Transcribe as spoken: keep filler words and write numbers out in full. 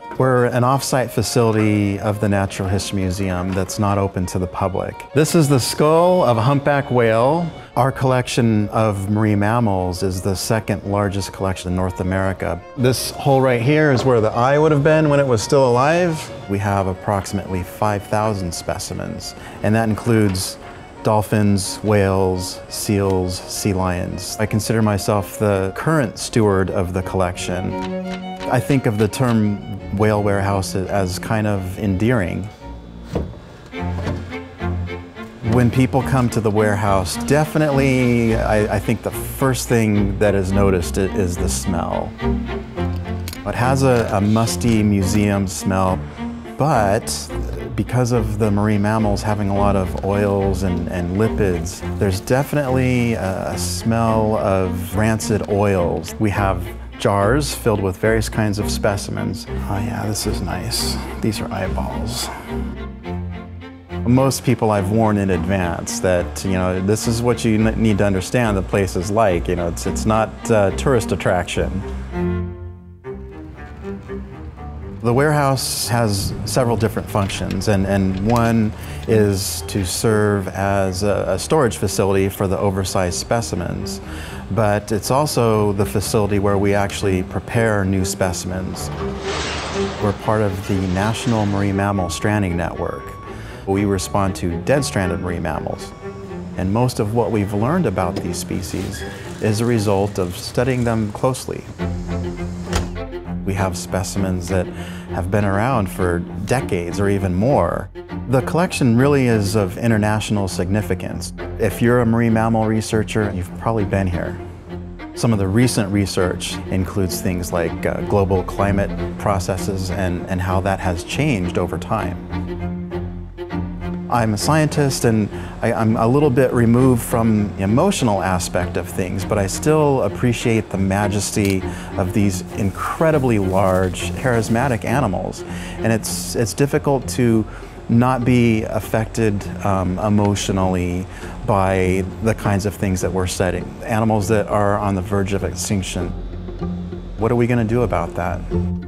We're an off-site facility of the Natural History Museum that's not open to the public. This is the skull of a humpback whale. Our collection of marine mammals is the second largest collection in North America. This hole right here is where the eye would have been when it was still alive. We have approximately five thousand specimens, and that includes dolphins, whales, seals, sea lions. I consider myself the current steward of the collection. I think of the term whale warehouse as kind of endearing. When people come to the warehouse, definitely I, I think the first thing that is noticed is the smell. It has a, a musty museum smell, but because of the marine mammals having a lot of oils and, and lipids, there's definitely a smell of rancid oils. We have jars filled with various kinds of specimens. Oh yeah, this is nice. These are eyeballs. Most people I've warned in advance that, you know, this is what you need to understand the place is like. You know, it's, it's not a tourist attraction. The warehouse has several different functions, and, and one is to serve as a, a storage facility for the oversized specimens. But it's also the facility where we actually prepare new specimens. We're part of the National Marine Mammal Stranding Network. We respond to dead stranded marine mammals. And most of what we've learned about these species is a result of studying them closely. We have specimens that have been around for decades or even more. The collection really is of international significance. If you're a marine mammal researcher, you've probably been here. Some of the recent research includes things like uh, global climate processes and, and how that has changed over time. I'm a scientist and I, I'm a little bit removed from the emotional aspect of things, but I still appreciate the majesty of these incredibly large, charismatic animals. And it's, it's difficult to not be affected um, emotionally by the kinds of things that we're studying. Animals that are on the verge of extinction. What are we going to do about that?